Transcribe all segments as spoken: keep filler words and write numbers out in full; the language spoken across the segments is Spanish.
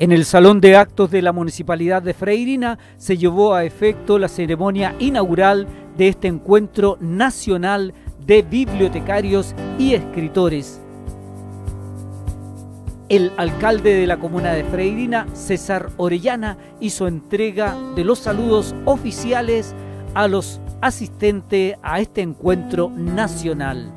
En el Salón de Actos de la Municipalidad de Freirina se llevó a efecto la ceremonia inaugural de este encuentro nacional de bibliotecarios y escritores. El alcalde de la comuna de Freirina, César Orellana, hizo entrega de los saludos oficiales a los asistentes a este encuentro nacional.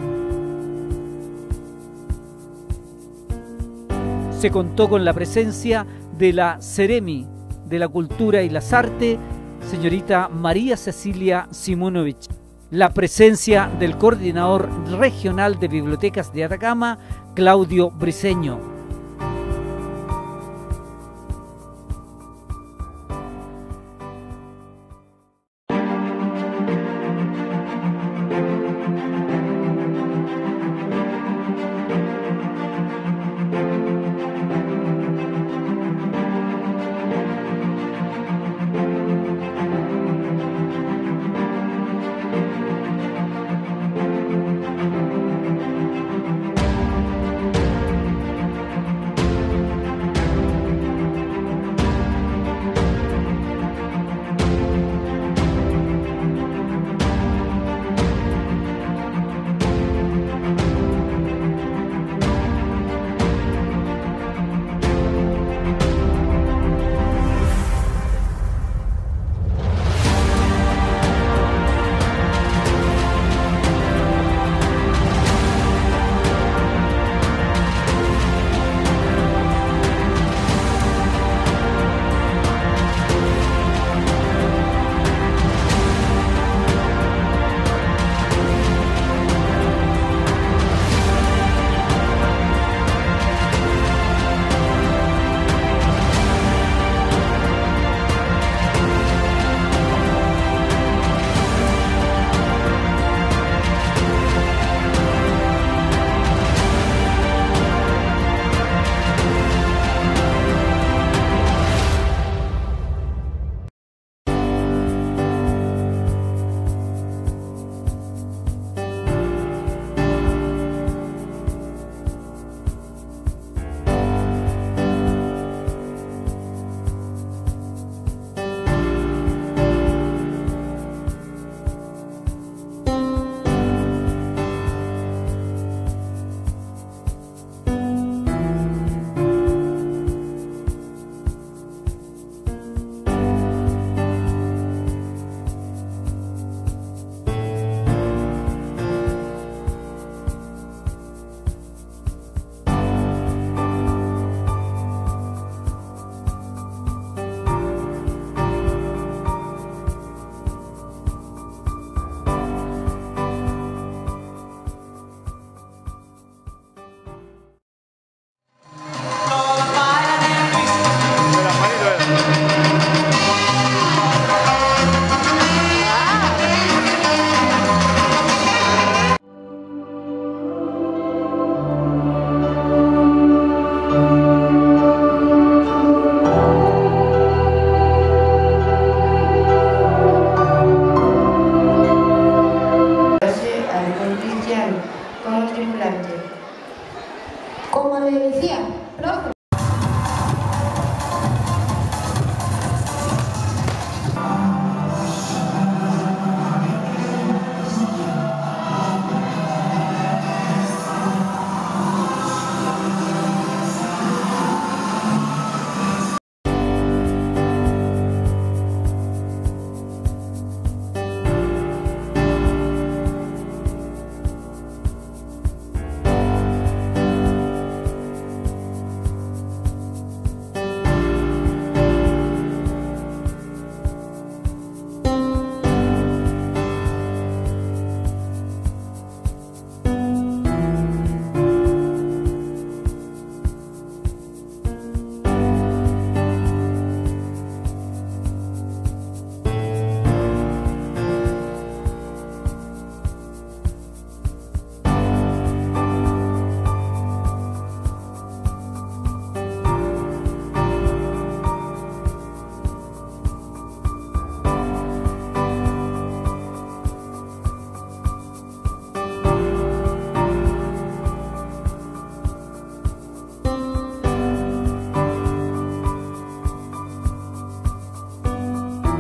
Se contó con la presencia de la Seremi de la Cultura y las Artes, señorita María Cecilia Simonovich, la presencia del coordinador regional de bibliotecas de Atacama, Claudio Briceño.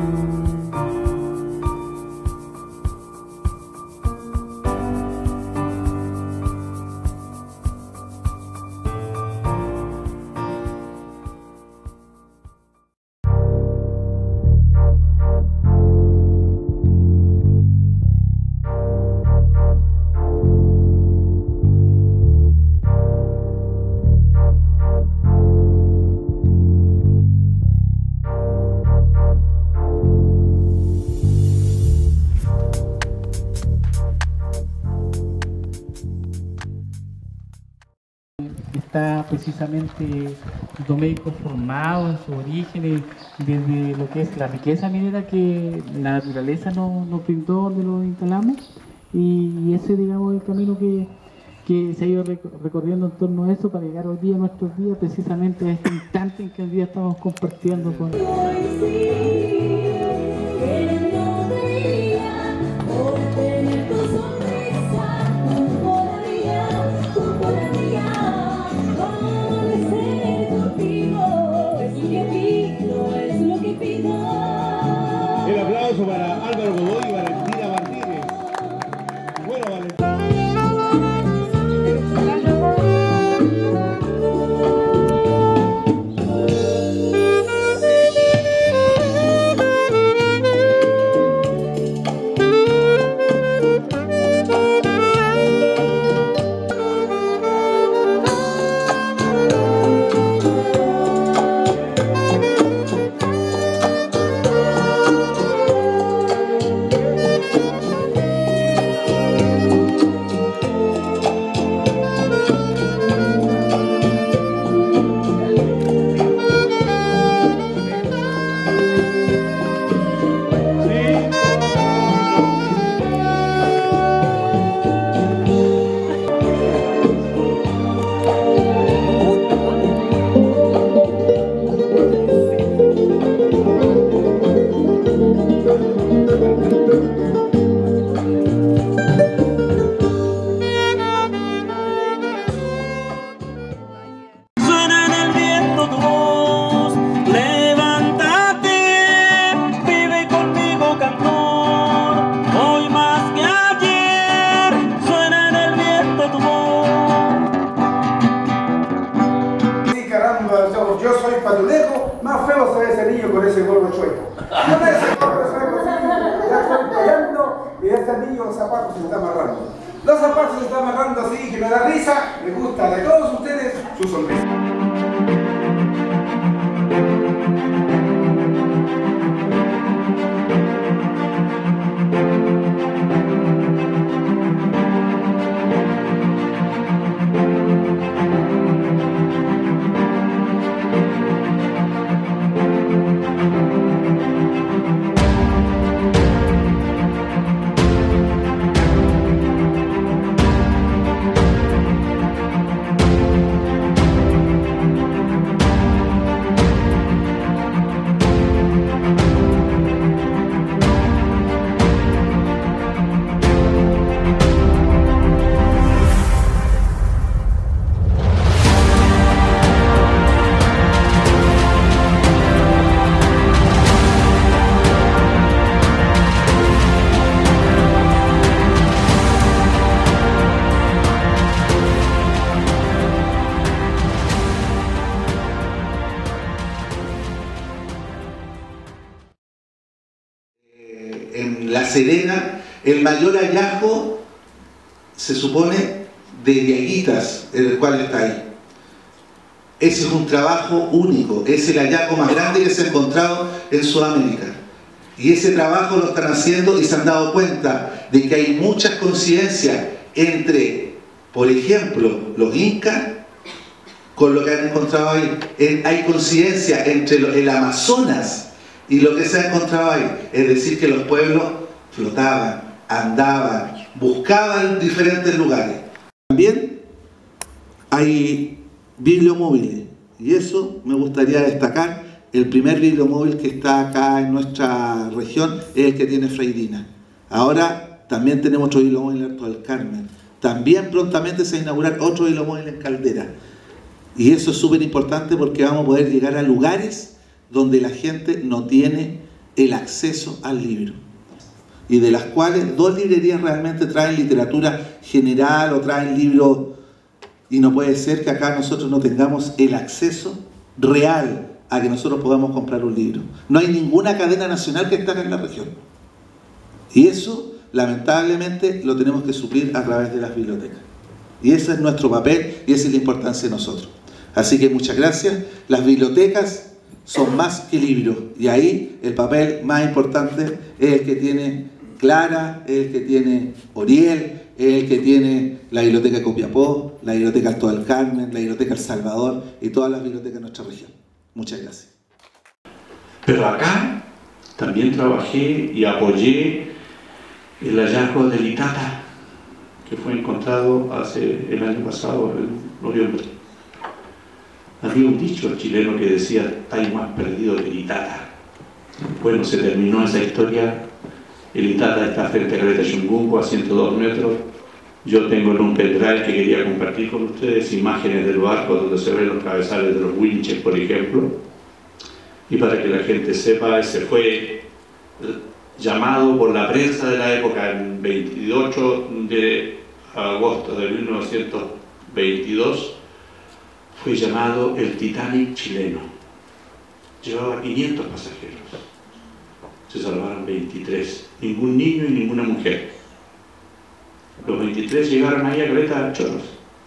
Está precisamente Domeyko formado en sus orígenes desde lo que es la riqueza minera que la naturaleza nos, nos brindó donde lo instalamos, y ese, digamos, el camino que, que se ha ido recorriendo en torno a eso para llegar hoy día a nuestros días, precisamente a este instante en que hoy día estamos compartiendo con... El aplauso para Álvaro Godoy y Valentina Martínez. Bueno, Valentina. Yo soy patuleco, más feo se ve ese niño con ese gorro chueco. Con ese gorro chueco, ya estoy fallando y este niño los zapatos se me están amarrando. Los zapatos se están amarrando así, que me da risa, me gusta de todos ustedes su sonrisa. En La Serena, el mayor hallazgo se supone de Diaguitas, el cual está ahí. Ese es un trabajo único, es el hallazgo más grande que se ha encontrado en Sudamérica. Y ese trabajo lo están haciendo y se han dado cuenta de que hay muchas coincidencias entre, por ejemplo, los incas con lo que han encontrado ahí. Hay coincidencia entre el Amazonas y lo que se ha encontrado ahí, es decir, que los pueblos flotaban, andaban, buscaban diferentes lugares. También hay bibliomóviles, y eso me gustaría destacar. El primer bibliomóvil que está acá en nuestra región es el que tiene Freirina. Ahora también tenemos otro bibliomóvil en Alto del Carmen. También prontamente se va a inaugurar otro bibliomóvil en Caldera. Y eso es súper importante porque vamos a poder llegar a lugares donde la gente no tiene el acceso al libro, y de las cuales dos librerías realmente traen literatura general o traen libros, y no puede ser que acá nosotros no tengamos el acceso real a que nosotros podamos comprar un libro. No hay ninguna cadena nacional que esté acá en la región, y eso lamentablemente lo tenemos que suplir a través de las bibliotecas, y ese es nuestro papel y esa es la importancia de nosotros. Así que muchas gracias. Las bibliotecas son más que libros, y ahí el papel más importante es el que tiene Clara, es el que tiene Oriel, es el que tiene la Biblioteca de Copiapó, la Biblioteca Alto del Carmen, la Biblioteca El Salvador y todas las bibliotecas de nuestra región. Muchas gracias. Pero acá también trabajé y apoyé el hallazgo del Itata, que fue encontrado hace el año pasado, en noviembre. Había un dicho chileno que decía: "Estáis más perdido que el Itata". Bueno, se terminó esa historia. El Itata está frente a Caleta Chungungo, a ciento dos metros. Yo tengo en un pendrive que quería compartir con ustedes imágenes del barco donde se ven los cabezales de los winches, por ejemplo. Y para que la gente sepa, ese fue llamado por la prensa de la época, el veintiocho de agosto de mil novecientos veintidós, fue llamado el Titanic chileno. Llevaba quinientos pasajeros. Se salvaron veintitrés, ningún niño y ninguna mujer. Los veintitrés llegaron ahí a Caleta Chorros,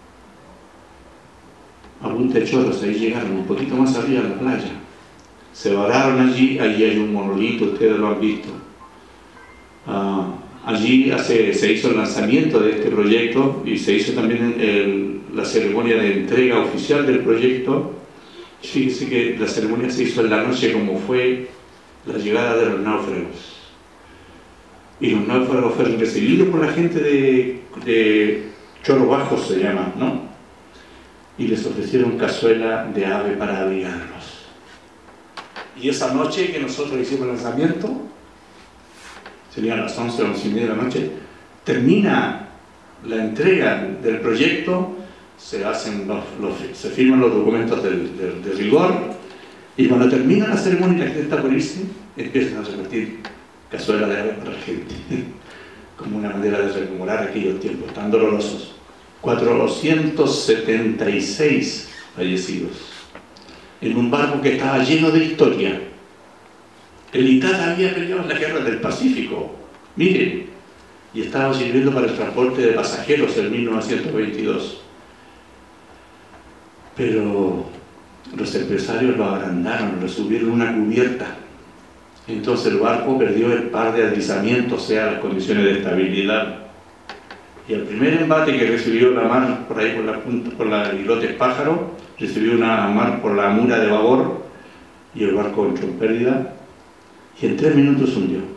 a Punta de Chorros, ahí llegaron, un poquito más arriba de la playa. Se vararon allí, allí hay un monolito, ustedes lo han visto. Uh, allí hace, se hizo el lanzamiento de este proyecto y se hizo también el, la ceremonia de entrega oficial del proyecto. Fíjense que la ceremonia se hizo en la noche, como fue la llegada de los náufragos. Y los náufragos fueron recibidos por la gente de, de Chorros Bajos, se llama, ¿no? Y les ofrecieron cazuela de ave para abrigarlos. Y esa noche que nosotros hicimos el lanzamiento, serían las once, once y media de la noche, termina la entrega del proyecto, se, hacen los, los, se firman los documentos de, de, de rigor, y cuando termina la ceremonia y la gente está por irse, empiezan a repartir cazuela de ave para la gente, como una manera de rememorar aquellos tiempos tan dolorosos. cuatrocientos setenta y seis fallecidos, en un barco que estaba lleno de historia. El Itata había peleado en la guerra del Pacífico, miren, y estaba sirviendo para el transporte de pasajeros en mil novecientos veintidós. Pero los empresarios lo agrandaron, le subieron una cubierta. Entonces el barco perdió el par de deslizamiento, o sea, las condiciones de estabilidad. Y el primer embate que recibió la mar por ahí por la punta, por la islotes Pájaro, recibió una mar por la mura de babor y el barco entró en pérdida y en tres minutos se hundió.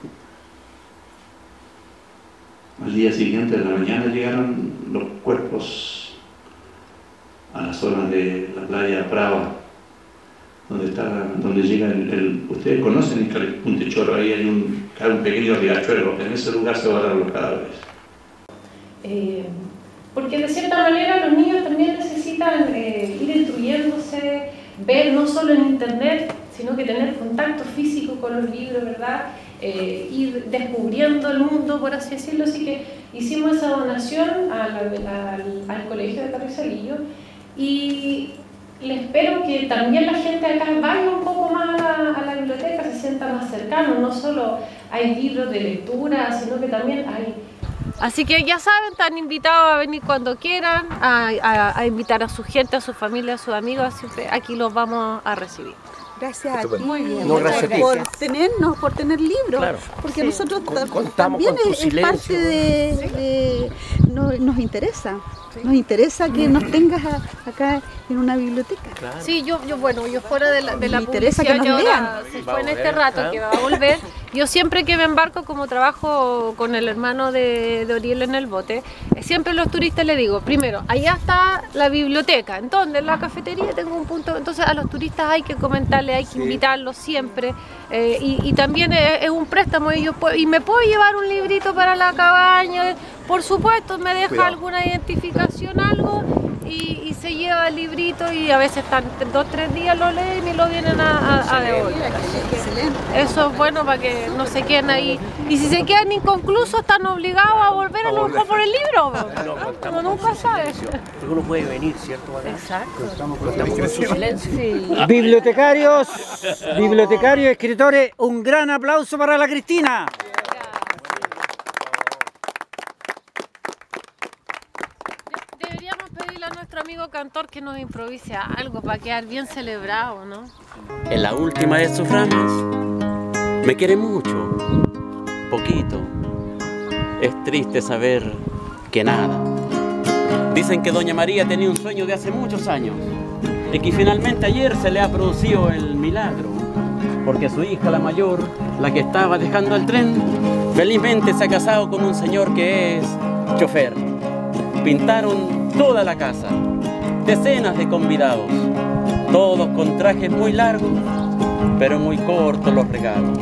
Al día siguiente, en la mañana, llegaron los cuerpos a la zona de la playa Brava, donde está, donde llega el, el ustedes conocen el Punta de Chorro, ahí hay un, hay un pequeño riachuelo, en ese lugar se guardan los cadáveres. Eh, porque de cierta manera los niños también necesitan eh, ir instruyéndose, ver no solo en internet, sino que tener contacto físico con los libros, ¿verdad? Eh, ir descubriendo el mundo, por así decirlo. Así que hicimos esa donación al, al, al colegio de Carrizalillo y les espero que también la gente acá vaya un poco más a la, a la biblioteca, se sienta más cercano. No solo hay libros de lectura, sino que también hay... Así que ya saben, están invitados a venir cuando quieran, a, a, a invitar a su gente, a su familia, a sus amigos, siempre aquí los vamos a recibir. Gracias a ti, Muy bien. No, gracias por tenernos, por tener libros, claro. porque Sí. nosotros Contamos también con tu es, es silencio. parte de, de no, nos interesa, nos interesa que nos tengas a, acá en una biblioteca. Claro. Sí, yo, yo bueno, yo fuera de la, de la Me interesa que publicidad, nos y ahora lean. se Va a fue en este volver, rato ¿ah? que va a volver. Yo siempre que me embarco, como trabajo con el hermano de, de Oriel en el bote, eh, siempre a los turistas les digo, primero, allá está la biblioteca, entonces en la cafetería tengo un punto, entonces a los turistas hay que comentarles, hay que invitarlos siempre, eh, y, y también es, es un préstamo, y, yo puedo- y me puedo llevar un librito para la cabaña, por supuesto, me deja Cuidado. alguna identificación, algo, y, y se lleva el librito y a veces están dos, tres días lo leen y lo vienen a, a, a devolver. Eso es bueno para que no se queden ahí. Y si se quedan inconclusos, están obligados a volver a lo mejor por el libro. Uno nunca sabe. Porque uno puede venir, ¿cierto? Exacto. Estamos con su silencio. Sí. Bibliotecarios, bibliotecarios, escritores, un gran aplauso para la Cristina. Deberíamos pedirle a nuestro amigo cantor que nos improvise algo para quedar bien celebrado, ¿no? En la última de sus ramas me quiere mucho, poquito. Es triste saber que nada. Dicen que doña María tenía un sueño de hace muchos años y que finalmente ayer se le ha producido el milagro, porque su hija, la mayor, la que estaba dejando el tren, felizmente se ha casado con un señor que es chofer. Pintaron toda la casa, decenas de convidados, todos con trajes muy largos, pero muy cortos los regalos.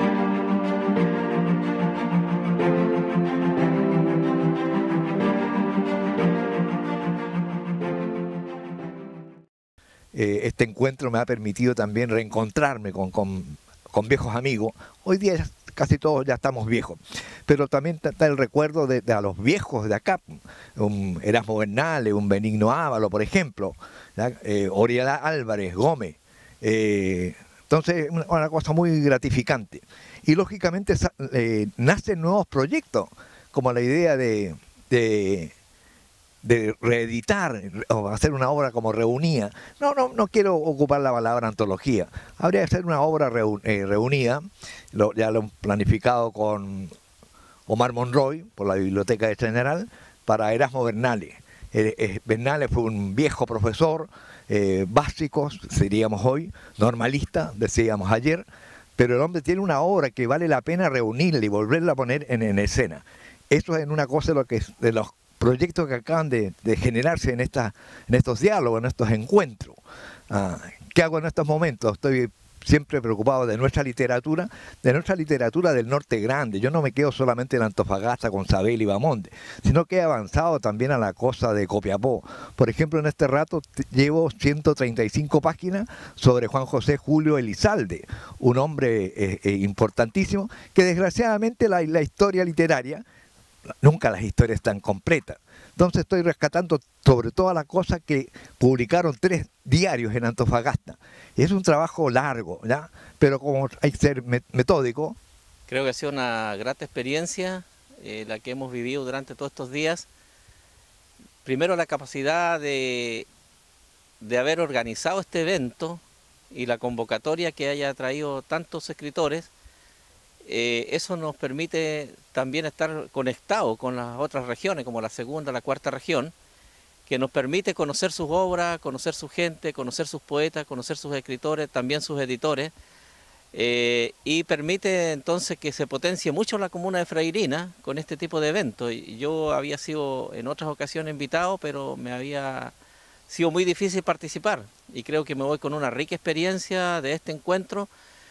Eh, este encuentro me ha permitido también reencontrarme con, con, con viejos amigos. Hoy día casi todos ya estamos viejos, pero también está el recuerdo de, de a los viejos de acá, un Erasmo Bernales, un Benigno Ávalo, por ejemplo, eh, Oriela Álvarez, Gómez. Eh, entonces, una, una cosa muy gratificante. Y lógicamente eh, nacen nuevos proyectos, como la idea de... de de reeditar o hacer una obra como reunida. No, no, no quiero ocupar la palabra antología. Habría que hacer una obra reu, eh, reunida, lo, ya lo han planificado con Omar Monroy, por la Biblioteca General, para Erasmo Bernales. Eh, eh, Bernales fue un viejo profesor, eh, básico, diríamos hoy, normalista, decíamos ayer, pero el hombre tiene una obra que vale la pena reunirla y volverla a poner en, en escena. Eso es una cosa de, lo que, de los proyectos que acaban de, de generarse en, esta, en estos diálogos, en estos encuentros. Ah, ¿qué hago en estos momentos? Estoy siempre preocupado de nuestra literatura, de nuestra literatura del norte grande. Yo no me quedo solamente en Antofagasta con Sabel y Bamonde, sino que he avanzado también a la cosa de Copiapó. Por ejemplo, en este rato llevo ciento treinta y cinco páginas sobre Juan José Julio Elizalde, un hombre eh, eh, importantísimo, que desgraciadamente la, la historia literaria, nunca las historias están completas. Entonces estoy rescatando sobre todas las cosas que publicaron tres diarios en Antofagasta. Es un trabajo largo, ¿ya? Pero como hay que ser metódico. Creo que ha sido una grata experiencia eh, la que hemos vivido durante todos estos días. Primero la capacidad de, de haber organizado este evento y la convocatoria que haya traído tantos escritores. Eh, eso nos permite también estar conectados con las otras regiones, como la segunda, la cuarta región, que nos permite conocer sus obras, conocer su gente, conocer sus poetas, conocer sus escritores, también sus editores, eh, y permite entonces que se potencie mucho la comuna de Freirina con este tipo de eventos. Yo había sido en otras ocasiones invitado, pero me había sido muy difícil participar, y creo que me voy con una rica experiencia de este encuentro,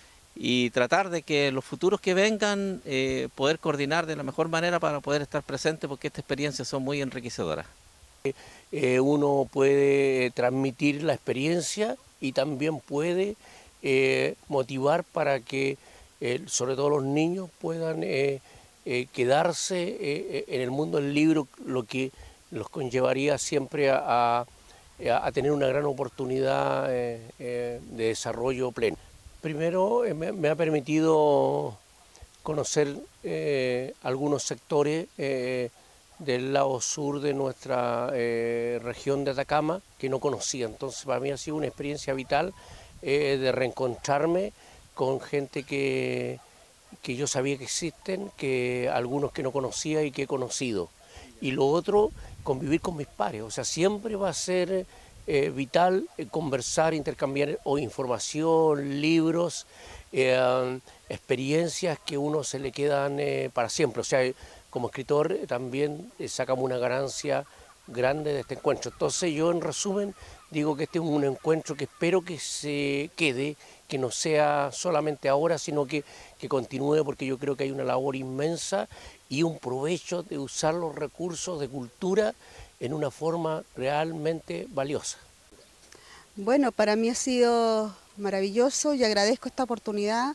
y tratar de que los futuros que vengan eh, poder coordinar de la mejor manera para poder estar presente, porque estas experiencias son muy enriquecedoras. Eh, uno puede transmitir la experiencia y también puede eh, motivar para que eh, sobre todo los niños puedan eh, eh, quedarse eh, en el mundo del libro, lo que los conllevaría siempre a, a, a tener una gran oportunidad eh, eh, de desarrollo pleno. Primero, eh, me, me ha permitido conocer eh, algunos sectores eh, del lado sur de nuestra eh, región de Atacama que no conocía. Entonces, para mí ha sido una experiencia vital eh, de reencontrarme con gente que, que yo sabía que existen, que algunos que no conocía y que he conocido. Y lo otro, convivir con mis pares. O sea, siempre va a ser Eh, vital eh, conversar, intercambiar o información, libros, eh, experiencias que uno se le quedan eh, para siempre. O sea, como escritor eh, también eh, sacamos una ganancia grande de este encuentro. Entonces yo en resumen digo que este es un encuentro que espero que se quede, que no sea solamente ahora, sino que, que continúe, porque yo creo que hay una labor inmensa y un provecho de usar los recursos de cultura en una forma realmente valiosa. Bueno, para mí ha sido maravilloso y agradezco esta oportunidad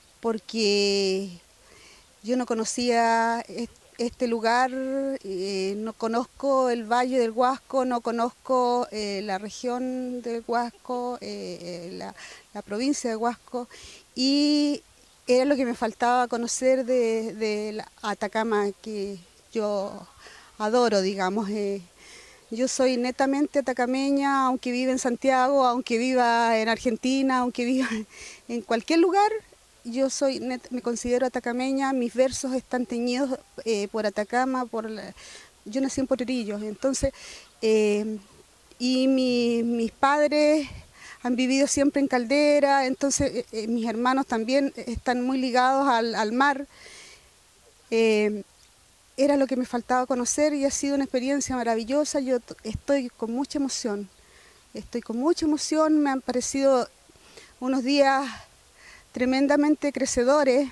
porque yo no conocía este lugar, eh, no conozco el Valle del Huasco, no conozco eh, la región del Huasco, eh, la, la provincia de Huasco, y era lo que me faltaba conocer de, de la Atacama, que yo adoro, digamos. Eh, yo soy netamente atacameña, aunque viva en Santiago, aunque viva en Argentina, aunque viva en cualquier lugar. Yo soy, net, me considero atacameña, mis versos están teñidos eh, por Atacama, por la, yo nací en Potrerillos, entonces, eh, y mi, mis padres han vivido siempre en Caldera, entonces eh, mis hermanos también están muy ligados al, al mar. Eh, era lo que me faltaba conocer y ha sido una experiencia maravillosa. Yo estoy con mucha emoción, estoy con mucha emoción, me han parecido unos días tremendamente crecedores,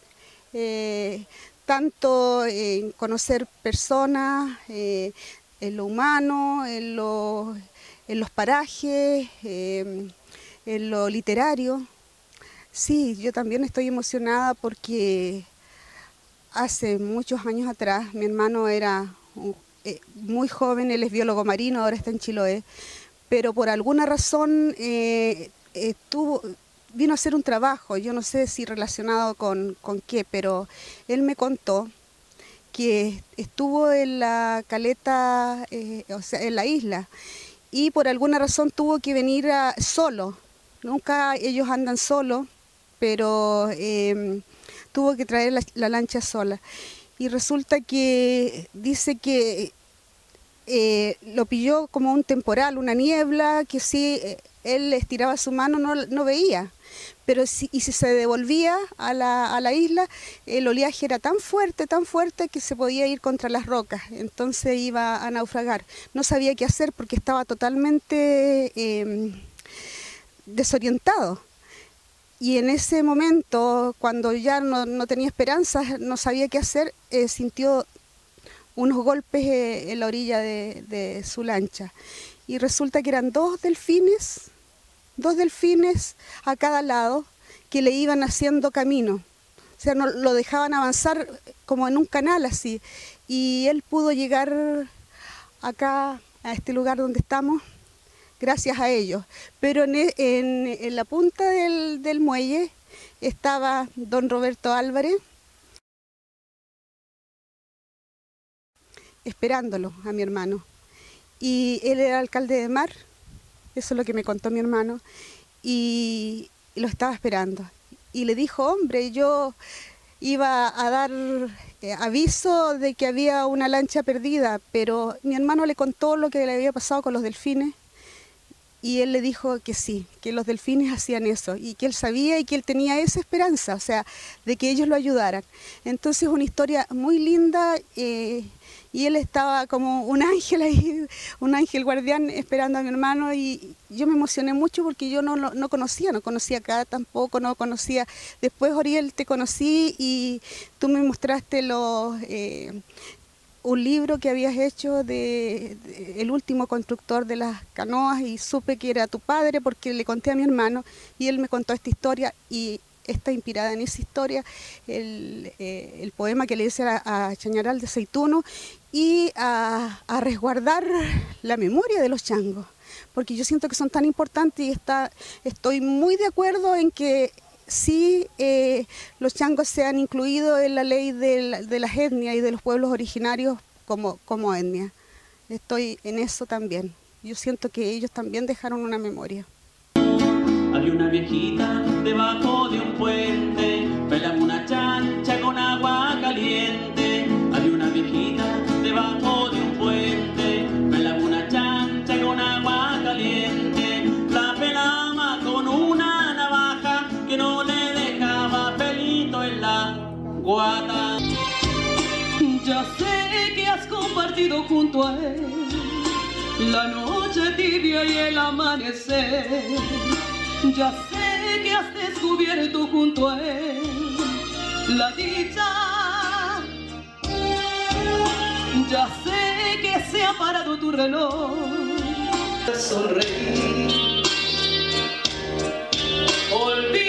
eh, tanto en conocer personas, eh, en lo humano, en, lo, en los parajes, eh, en lo literario. Sí, yo también estoy emocionada porque hace muchos años atrás mi hermano era un, eh, muy joven, él es biólogo marino, ahora está en Chiloé, pero por alguna razón eh, estuvo... vino a hacer un trabajo, yo no sé si relacionado con, con qué, pero él me contó que estuvo en la caleta, eh, o sea, en la isla, y por alguna razón tuvo que venir a, solo. Nunca ellos andan solos, pero eh, tuvo que traer la, la lancha sola. Y resulta que dice que eh, lo pilló como un temporal, una niebla, que si eh, él estiraba su mano no, no veía. Pero si, y si se devolvía a la, a la isla, el oleaje era tan fuerte, tan fuerte que se podía ir contra las rocas, entonces iba a naufragar. No sabía qué hacer porque estaba totalmente eh, desorientado. Y en ese momento, cuando ya no, no tenía esperanzas, no sabía qué hacer, eh, sintió unos golpes eh, en la orilla de, de su lancha. Y resulta que eran dos delfines, dos delfines a cada lado que le iban haciendo camino. O sea, no, lo dejaban avanzar como en un canal así. Y él pudo llegar acá, a este lugar donde estamos, gracias a ellos. Pero en, en, en la punta del, del muelle estaba don Roberto Álvarez, esperándolo a mi hermano. Y él era alcalde de Mar, eso es lo que me contó mi hermano, y lo estaba esperando. Y le dijo, hombre, yo iba a dar eh, aviso de que había una lancha perdida, pero mi hermano le contó lo que le había pasado con los delfines, y él le dijo que sí, que los delfines hacían eso, y que él sabía y que él tenía esa esperanza, o sea, de que ellos lo ayudaran. Entonces una historia muy linda, eh, y él estaba como un ángel ahí, un ángel guardián esperando a mi hermano, y yo me emocioné mucho porque yo no lo no conocía, no conocía acá tampoco, no conocía. Después, Oriel, te conocí y tú me mostraste los, eh, un libro que habías hecho de, de El último constructor de las canoas, y supe que era tu padre porque le conté a mi hermano y él me contó esta historia, y está inspirada en esa historia, el, eh, el poema que le hice a, a Chañaral de Aceituno, y a, a resguardar la memoria de los changos, porque yo siento que son tan importantes, y está, estoy muy de acuerdo en que sí eh, los changos sean incluidos en la ley de, la, de las etnias y de los pueblos originarios como, como etnia. Estoy en eso también. Yo siento que ellos también dejaron una memoria. Había una viejita debajo de un puente, bailaba una chancha con agua caliente. Había una viejita debajo de un puente, bailaba una chancha con agua caliente. La pelaba con una navaja que no le dejaba pelito en la guata. Ya sé que has compartido junto a él la noche tibia y el amanecer. Ya sé que has descubierto junto a él la dicha. Ya sé que se ha parado tu reloj. Sonreír, olvidar.